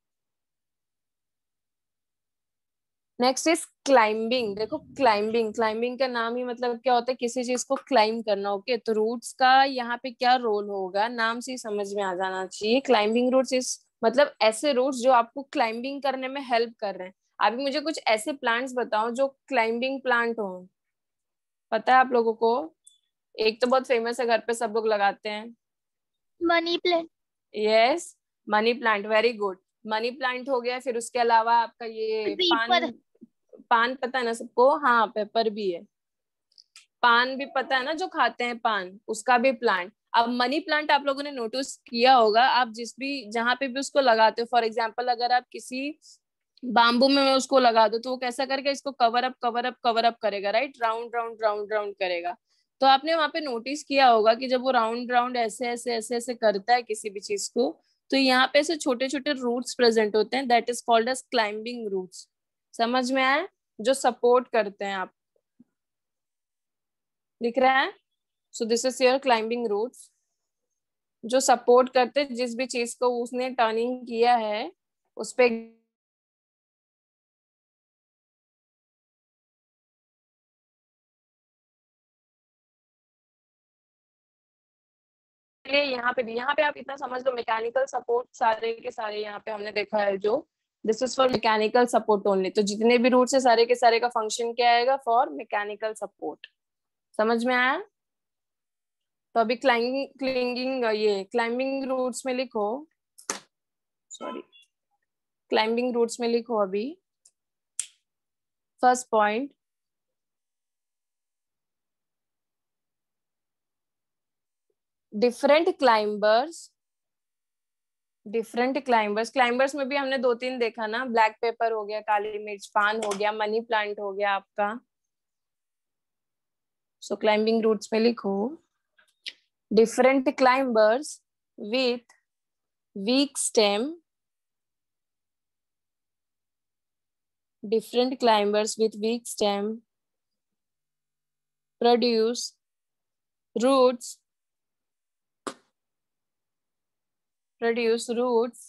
Next is climbing. देखो क्लाइंबिंग, क्लाइंबिंग का नाम ही मतलब क्या होता है, किसी चीज को क्लाइंब करना. Okay okay? तो रूट्स का यहाँ पे क्या रोल होगा, नाम से ही समझ में आ जाना चाहिए. क्लाइंबिंग रूट्स इज मतलब ऐसे रूट्स जो आपको क्लाइंबिंग करने में हेल्प कर रहे हैं. अभी मुझे कुछ ऐसे प्लांट्स बताओ जो क्लाइंबिंग प्लांट हो. पता है आप लोगों को? एक तो बहुत फेमस है, घर पे सब लोग लगाते हैं, money plant. Yes, money plant, very good. Money plant हो गया. फिर उसके अलावा आपका ये पान, पान पता है ना सबको? हाँ, पेपर भी है. पान भी पता है ना, जो खाते हैं पान, उसका भी प्लांट. अब मनी प्लांट आप लोगों ने नोटिस किया होगा, आप जिस भी जहां पे भी उसको लगाते हो, फॉर एग्जांपल अगर आप किसी बाम्बू में उसको लगा दो तो वो कैसा करके इसको cover up cover up cover up करेगा, right, round round round round करेगा. तो आपने वहां पे नोटिस किया होगा कि जब वो राउंड राउंड ऐसे ऐसे ऐसे ऐसे करता है किसी भी चीज को, तो यहाँ पे ऐसे छोटे छोटे रूट्स प्रेजेंट होते हैं, that is called as climbing roots. समझ में आया? जो सपोर्ट करते हैं आप, दिख रहा है? So this is your climbing roots, जो सपोर्ट करते हैं जिस भी चीज को उसने टर्निंग किया है उस पे। यहाँ पे भी, यहाँ पे आप इतना समझ लो, मैकेनिकल सपोर्ट सारे के सारे यहाँ पे हमने देखा है, जो this is for mechanical support only. तो जितने भी रूट्स है सारे के सारे का फंक्शन क्या आएगा? For mechanical support. समझ में आया? तो अभी क्लाइंबिंग क्लिंगिंग ये क्लाइंबिंग रूट्स में लिखो, सॉरी क्लाइंबिंग रूट्स में लिखो अभी। First point, different climbers, different climbers. Climbers में भी हमने दो तीन देखा ना, ब्लैक पेपर हो गया, काली मिर्च, पान हो गया, मनी प्लांट हो गया आपका। सो क्लाइंबिंग रूट्स में लिखो, different climbers with weak stem, different climbers with weak stem produce roots produce roots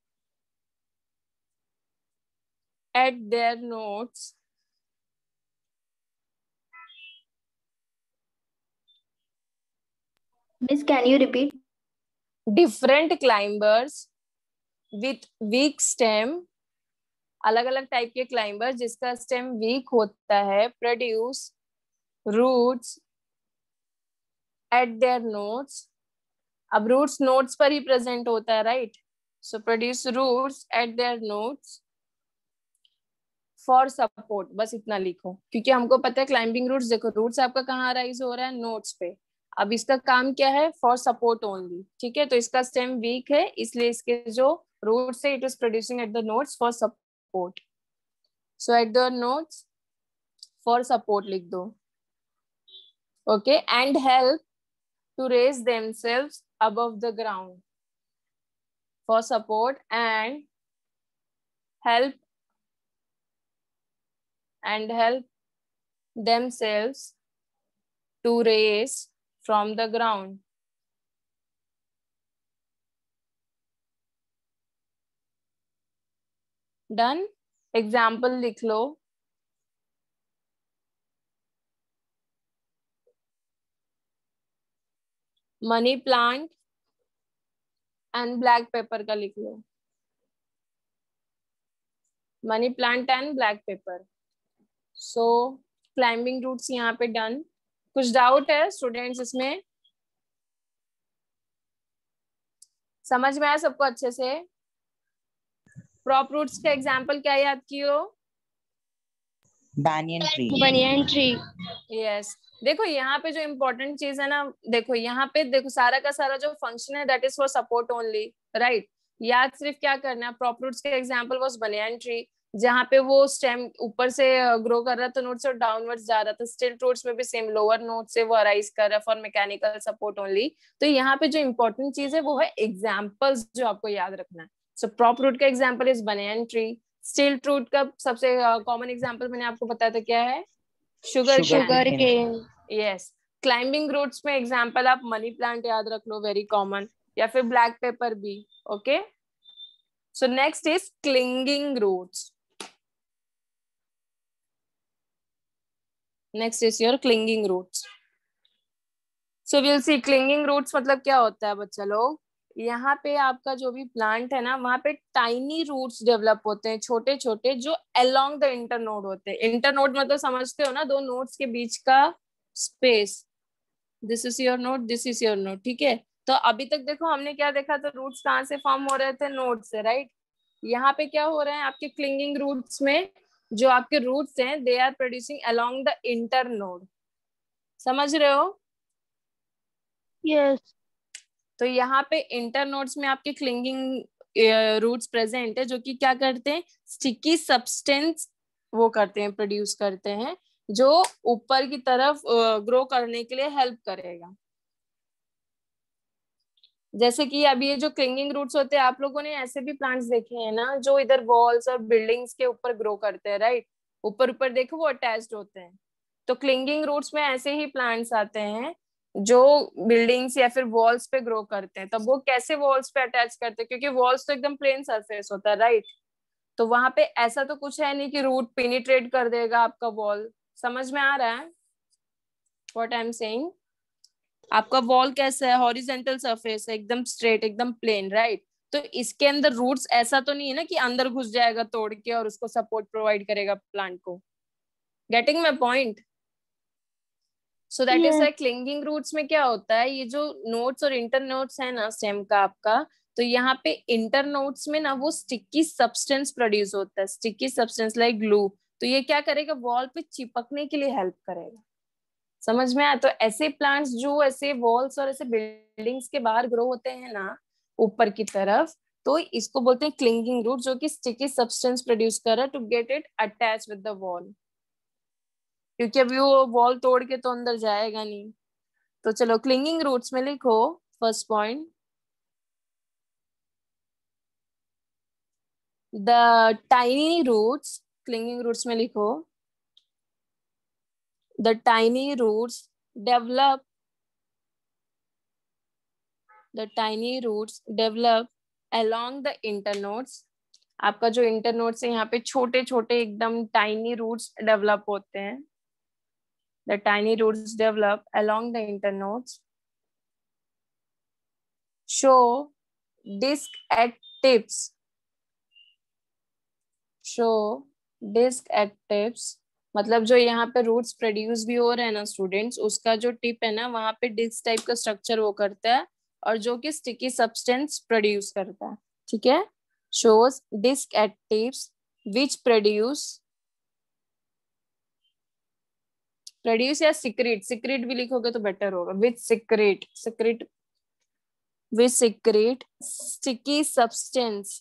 at their nodes Miss, can you repeat? different climbers with weak stem, अलग अलग टाइप के क्लाइंबर जिसका स्टेम वीक होता है, produce roots at their nodes. अब रूट्स नोड्स पर ही प्रेजेंट होता है, right? So produce roots at their nodes for support. बस इतना लिखो, क्योंकि हमको पता है क्लाइंबिंग रूट्स, देखो रूट्स आपका कहाँ राइज हो रहा है? नोड्स पे। अब इसका काम क्या है? फॉर सपोर्ट ओनली, ठीक है? तो इसका स्टेम वीक है, इसलिए इसके जो रूट्स है it is producing at the nodes for support. So at the nodes for support लिख दो, okay? And help to raise themselves above the ground, for support and help and help themselves to raise from the ground. Done? Example लिख लो। Money plant and black pepper का लिख लो, money plant and black pepper. So climbing roots यहाँ पे डन। कुछ डाउट है स्टूडेंट्स इसमें? समझ में आया सबको अच्छे से? क्रॉप रूट्स का एग्जांपल क्या याद कियो? banyan tree banyan tree yes. देखो यहाँ पे जो इम्पोर्टेंट चीज है ना, देखो यहाँ पे देखो सारा का सारा जो फंक्शन है that is for support only, right? याद सिर्फ क्या करना है, प्रॉप रूट्स का एग्जांपल वाज banyan ट्री, जहाँ पे वो स्टेम ऊपर से ग्रो कर रहा था नोड से, डाउनवर्ड्स जा रहा था। स्टिल रूट्स में भी सेम, लोअर नोड से वो अराइज कर रहा है फॉर मैकेनिकल सपोर्ट ओनली। तो यहाँ पे जो इम्पोर्टेंट चीज है वो है एग्जाम्पल्स जो आपको याद रखना है। सो प्रॉप रूट का example is banyan tree. Stilt root का सबसे कॉमन एग्जाम्पल मैंने आपको बताया था, क्या है? Sugar sugar cane yes. Climbing roots में एग्जाम्पल आप मनी प्लांट याद रख लो, वेरी कॉमन, या फिर ब्लैक पेपर भी, okay? So next is clinging roots. Next is your clinging roots. So will see clinging roots मतलब क्या होता है बच्चा लोग? यहाँ पे आपका जो भी प्लांट है ना, वहां पे टाइनी रूट्स डेवलप होते हैं, छोटे छोटे, जो अलोंग द इंटरनोड होते हैं। इंटरनोड मतलब समझते हो ना, दो नोड्स के बीच का space. This is your node, this is your node, ठीक है? तो अभी तक देखो हमने क्या देखा था, रूट्स कहाँ से फॉर्म हो रहे थे? नोड से, राइट? यहाँ पे क्या हो रहा है आपके क्लिंगिंग रूट्स में? जो आपके रूट्स हैं they are producing along the internode. समझ रहे हो? yes तो यहाँ पे इंटरनोड्स में आपके क्लिंगिंग रूट्स प्रेजेंट है, जो कि क्या करते हैं? स्टिकी सब्सटेंस वो करते हैं, प्रोड्यूस करते हैं, जो ऊपर की तरफ ग्रो करने के लिए हेल्प करेगा। जैसे कि अभी ये जो क्लिंगिंग रूट्स होते हैं, आप लोगों ने ऐसे भी प्लांट्स देखे हैं ना जो इधर वॉल्स और बिल्डिंग्स के ऊपर ग्रो करते हैं, राइट? ऊपर ऊपर देखो वो अटैच्ड होते हैं। तो क्लिंगिंग रूट्स में ऐसे ही प्लांट्स आते हैं जो बिल्डिंग्स या फिर वॉल्स पे ग्रो करते हैं। तब वो कैसे वॉल्स पे अटैच करते हैं? क्योंकि वॉल्स तो एकदम प्लेन सरफेस होता है, राइट? तो वहां पे ऐसा तो कुछ है नहीं कि रूट पेनिट्रेट कर देगा आपका वॉल। समझ में आ रहा है व्हाट आई एम सेइंग? आपका वॉल कैसा है? हॉरिजेंटल सरफेस है, एकदम स्ट्रेट, एकदम प्लेन, राइट? तो इसके अंदर रूट्स ऐसा तो नहीं है ना कि अंदर घुस जाएगा तोड़ के और उसको सपोर्ट प्रोवाइड करेगा प्लांट को। Getting my point? So that is Yes. Why clinging roots में क्या होता है, ये जो नोट्स और इंटर नोट्स है ना स्टेम का आपका, तो यहाँ पे इंटर नोट्स में ना वो स्टिकी सब्सटेंस प्रोड्यूस होता है, स्टिकी सब्सटेंस लाइक ग्लू। तो ये क्या करेगा? वॉल पे चिपकने के लिए हेल्प करेगा। समझ में आया? तो ऐसे प्लांट्स जो ऐसे वॉल्स और ऐसे बिल्डिंग्स के बाहर ग्रो होते हैं ना ऊपर की तरफ, तो इसको बोलते हैं क्लिंगिंग रूट, जो कि स्टिकी सब्सटेंस प्रोड्यूस कर रहा है to get it attach with the wall. क्योंकि अभी वो वॉल तोड़ के तो अंदर जाएगा नहीं। तो चलो क्लिंगिंग रूट्स में लिखो first point, the tiny roots. Clinging roots में लिखो the tiny roots develop the tiny roots develop along the internodes। आपका जो इंटरनोड्स है यहाँ पे छोटे छोटे एकदम टाइनी रूट्स डेवलप होते हैं। The tiny roots develop along the internodes, show disc at tips show disc at tips. मतलब जो यहाँ पे रूट्स प्रोड्यूस भी हो रहे हैं ना स्टूडेंट्स, उसका जो टिप है ना वहां पे डिस्क टाइप का स्ट्रक्चर वो करता है, और जो कि स्टिकी सब्सटेंस प्रोड्यूस करता है। ठीक है? Shows disc at tips which produce produce या सिक्रेट, सिक्रेट भी लिखोगे तो बेटर होगा, which secrete secrete which secrete sticky substance.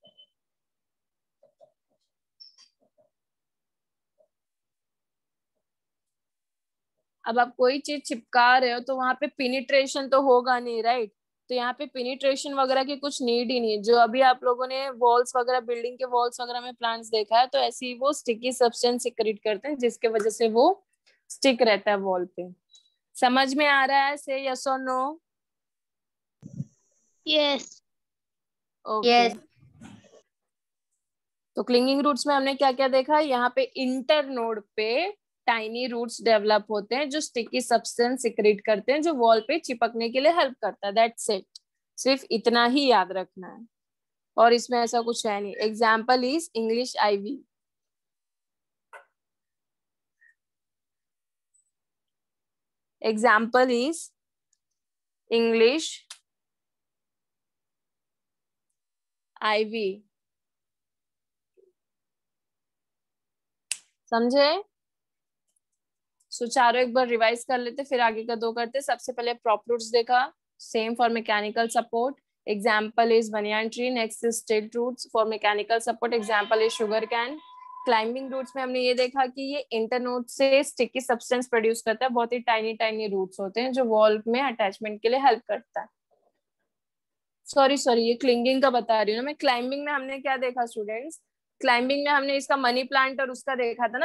अब आप कोई चीज चिपका रहे हो तो वहां पे पेनिट्रेशन तो होगा नहीं, राइट? तो यहाँ पे पेनिट्रेशन वगैरह की कुछ नीड ही नहीं है। जो अभी आप लोगों ने वॉल्स वगैरह, बिल्डिंग के वॉल्स वगैरह में प्लांट्स देखा है, तो ऐसे ही वो स्टिकी सब्सटेंस सिक्रेट करते हैं जिसके वजह से वो स्टिक रहता है वॉल पे। समझ में आ रहा है? से यस और नो? यस। ओके। Yes. तो क्लिंगिंग रूट्स में हमने क्या क्या देखा? यहाँ पे इंटर नोड पे टाइनी रूट्स डेवलप होते हैं जो स्टिकी सब्सटेंस सिक्रेट करते हैं, जो वॉल पे चिपकने के लिए हेल्प करता है। That's it. सिर्फ इतना ही याद रखना है, और इसमें ऐसा कुछ है नहीं। Example is English ivy. Example is English ivy. समझे? सो चारों एक बार रिवाइज कर लेते, फिर आगे का दो करते। सबसे पहले प्रॉप रूट्स देखा, same for mechanical support. Example is banyan tree. Next is stilt roots for mechanical support. Example is sugar cane. Climbing roots में हमने ये देखा कि ये इंटरनोड से स्टिकी सब्सटेंस प्रोड्यूस करता है। बहुत ही टाइनी टाइनी रूट्स होते हैं जो वॉल में अटैचमेंट के लिए हेल्प करता है। सॉरी सॉरी ये क्लिंगिंग का बता रही हूँ ना मैं। क्लाइंबिंग में हमने क्या देखा स्टूडेंट्स? क्लाइंबिंग में हमने इसका मनी प्लांट और उसका देखा था ना,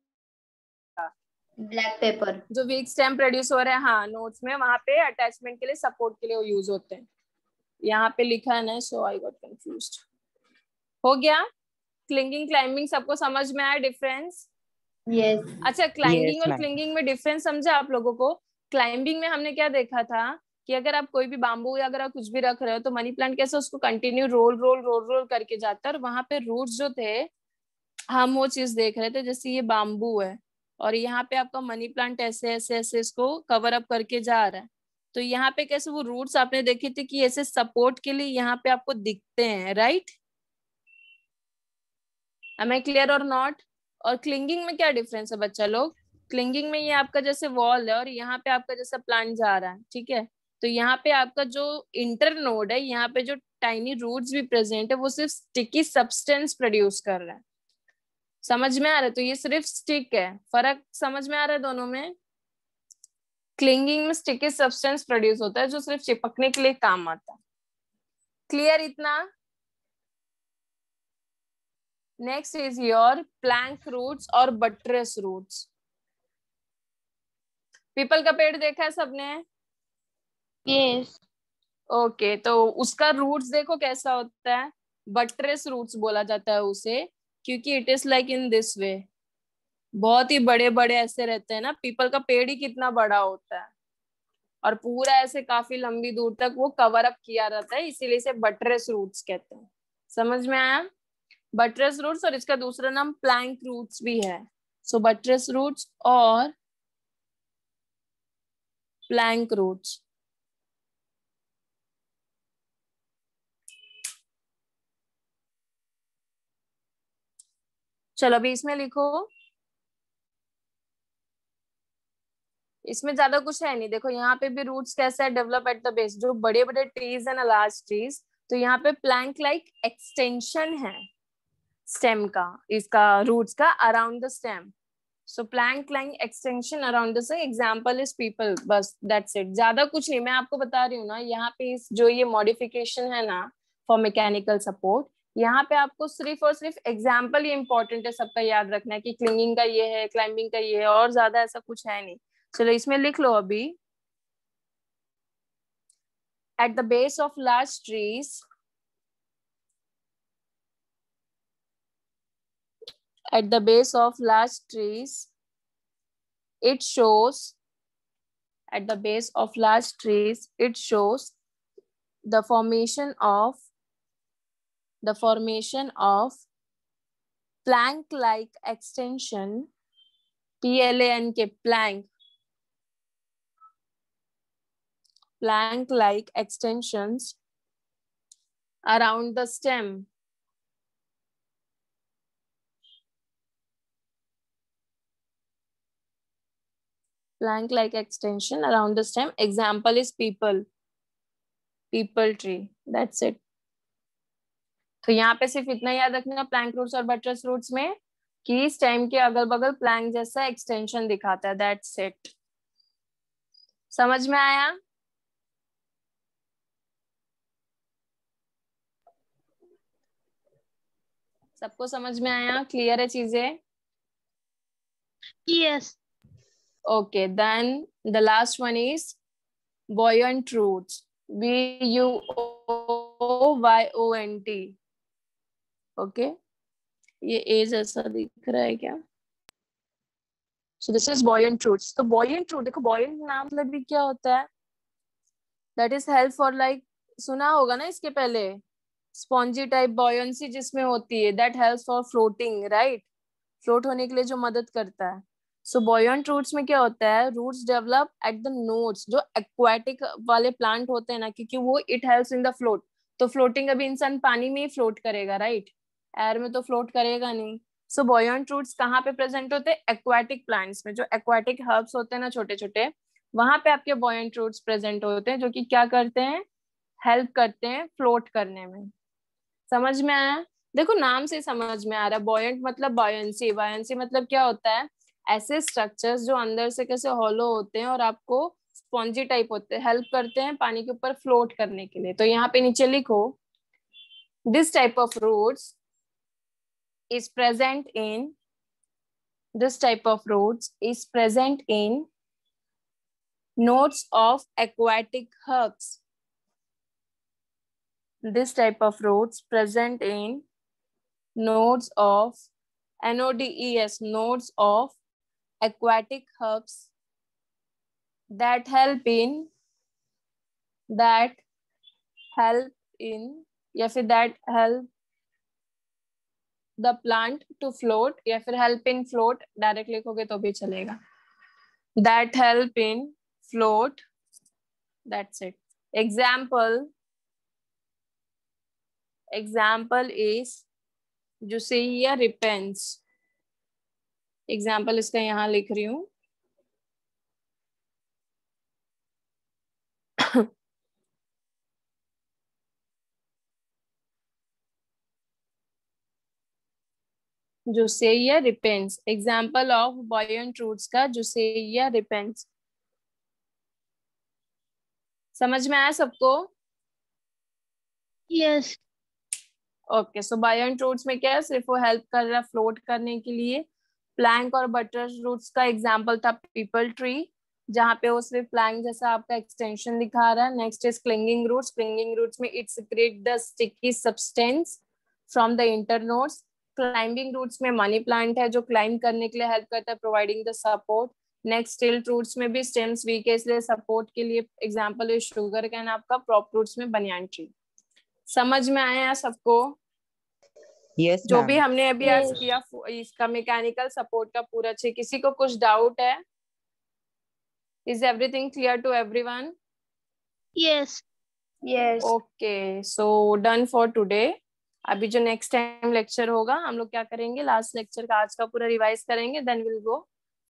Black pepper. जो वीक स्टेम प्रोड्यूस हो रहे हैं, हाँ नोट्स में, वहां पे अटैचमेंट के लिए, सपोर्ट के लिए वो यूज होते हैं। यहाँ पे लिखा है ना, सो आई गॉट कंफ्यूज्ड। हो गया? क्लिंगिंग क्लाइंबिंग सबको समझ में आया डिफरेंस? Yes. अच्छा, क्लाइंबिंग Yes, और ma'am. क्लिंगिंग में डिफरेंस समझा आप लोगों को? क्लाइंबिंग में हमने क्या देखा था कि अगर आप कोई भी बाम्बू या अगर आप कुछ भी रख रहे हो तो मनी प्लांट कैसे उसको continue roll roll roll roll करके जाता है, और वहां पे रूट्स जो थे, हम वो चीज देख रहे थे। जैसे ये बाम्बू है और यहाँ पे आपका मनी प्लांट ऐसे ऐसे ऐसे इसको कवर अप करके जा रहा है। तो यहाँ पे कैसे वो रूट्स आपने देखे थे कि ऐसे सपोर्ट के लिए यहाँ पे आपको दिखते हैं, राइट? एम आई क्लियर और नॉट? और क्लिंगिंग में क्या डिफरेंस है बच्चा लोग? क्लिंगिंग में ये आपका जैसे वॉल है और यहाँ पे आपका जैसा प्लांट जा रहा है, ठीक है? तो यहाँ पे आपका जो इंटर नोड है, यहाँ पे जो टाइनी रूट्स भी प्रेजेंट है, वो सिर्फ स्टिकी सब्सटेंस प्रोड्यूस कर रहा है। समझ में आ रहा है? तो ये सिर्फ स्टिक है। फर्क समझ में आ रहा है दोनों में? क्लिंगिंग में स्टिकी सब्सटेंस प्रोड्यूस होता है जो सिर्फ चिपकने के लिए काम आता है। क्लियर इतना? Next is your plank roots और बट्रेस रूट्स। पीपल का पेड़ देखा है सबने? Yes. ओके, तो उसका रूट्स देखो कैसा होता है, बट्रेस रूट्स बोला जाता है उसे, क्योंकि it is like in this way, बहुत ही बड़े बड़े ऐसे रहते हैं ना। पीपल का पेड़ ही कितना बड़ा होता है और पूरा ऐसे काफी लंबी दूर तक वो कवर अप किया रहता है, इसीलिए इसे बट्रेस रूट्स कहते हैं। समझ में आया? बट्रेस रूट्स, और इसका दूसरा नाम प्लैंक रूट्स भी है। सो बट्रेस रूट्स और प्लैंक रूट्स। चलो अभी इसमें लिखो, इसमें ज्यादा कुछ है नहीं। देखो यहाँ पे भी रूट्स कैसे है, डेवलप एट द बेस, जो बड़े बड़े ट्रीज है ना, लार्ज ट्रीज, तो यहाँ पे प्लैंक लाइक एक्सटेंशन है स्टेम का, इसका रूट्स का around the stem. So plank like extension around the stem, example is peepal, बस दैट्स इट, ज्यादा कुछ नहीं। मैं आपको बता रही हूँ ना, यहाँ पे इस जो ये मॉडिफिकेशन है ना फॉर मैकेनिकल सपोर्ट, यहाँ पे आपको सिर्फ और सिर्फ एग्जाम्पल ये इंपॉर्टेंट है, सबका याद रखना है कि क्लिंगिंग का ये है, क्लाइंबिंग का ये है, और ज्यादा ऐसा कुछ है नहीं। चलो इसमें लिख लो अभी, at the base of large trees, at the base of large trees, it shows, at the base of large trees, it shows the formation of, the formation of plank-like extension, P L A N K, plank, plank-like extensions around the stem. Plank-like extension around the stem. Example is people, people tree. That's it. तो यहाँ पे सिर्फ इतना याद रखना प्लैंक रूट्स और बट्रेस रूट्स में कि स्टेम के अगल बगल प्लैंक जैसा एक्सटेंशन दिखाता है। That's it. समझ में आया? सबको समझ में आया? क्लियर है चीजें? Yes. Okay, then the last one is buoyant roots. B U O Y O N T. Okay, ये A जैसा दिख रहा है क्या? So this is buoyant roots. तो buoyant root, देखो buoyant नाम मतलब भी क्या होता है? That is help for like, सुना होगा ना इसके पहले, स्पॉन्जी टाइप buoyancy जिसमें होती है, that helps for floating, right? Float होने के लिए जो मदद करता है। सो buoyant roots में क्या होता है, roots develop at the nodes, जो एक्वाटिक वाले प्लांट होते हैं ना, क्योंकि वो it helps in the float. तो फ्लोटिंग, अभी इंसान पानी में ही फ्लोट करेगा, राइट? एयर में तो फ्लोट करेगा नहीं। सो so, buoyant roots कहाँ पे प्रेजेंट होते हैं? एक्वाटिक प्लांट्स में, जो एक्वाटिक हर्ब्स होते हैं ना छोटे छोटे, वहां पे आपके buoyant roots प्रेजेंट होते हैं, जो कि क्या करते हैं, हेल्प करते हैं फ्लोट करने में। समझ में आया? देखो नाम से समझ में आ रहा है, बॉयंट मतलब बायंसी, बायंसी मतलब क्या होता है, ऐसे स्ट्रक्चर्स जो अंदर से कैसे हॉलो होते हैं और आपको स्पॉन्जी टाइप होते हैं, हेल्प करते हैं पानी के ऊपर फ्लोट करने के लिए। तो यहाँ पे नीचे लिखो, this type of roots is present in, this type of roots is present in nodes of aquatic herbs. This type of roots present in nodes of N O D E S, nodes of aquatic herbs that help in, that help in, या फिर that help the plant to float, या फिर help in float, डायरेक्ट लिखोगे तो भी चलेगा, that help in float. That's it. Example, example is Juseia repens. Example इसका यहाँ लिख रही हूँ। Juseia repens, example of buoyant roots का Juseia repens. समझ में आया सबको? Yes. Okay, so buoyant roots में क्या है, सिर्फ वो हेल्प कर रहा है फ्लोट करने के लिए। प्लैंक और बटर रूट्स का एग्जांपल था पीपल ट्री, जहाँ पे वो सिर्फ प्लैंक जैसा आपका एक्सटेंशन दिखा रहा है। Next is clinging roots. Clinging roots में it's create the sticky substance from the internodes. Climbing roots में मनी प्लांट है जो क्लाइंब करने के लिए हेल्प करता है, providing the support. Next tilt roots में भी स्टेम्स वीक है इसलिए सपोर्ट के लिए एग्जांपल है शुगर कैन आपका। प्रॉप रूट्स में बनियान ट्री। समझ में आया सबको? यस जो भी मैम। हमने अभी आज किया इसका मैकेनिकल सपोर्ट का पूरा अच्छे। किसी को कुछ डाउट है? Is everything clear to everyone? Yes. Yes. Okay, so done for today. अभी जो नेक्स्ट टाइम लेक्चर होगा हम लोग क्या करेंगे, लास्ट लेक्चर का आज का पूरा रिवाइज करेंगे, देन विल गो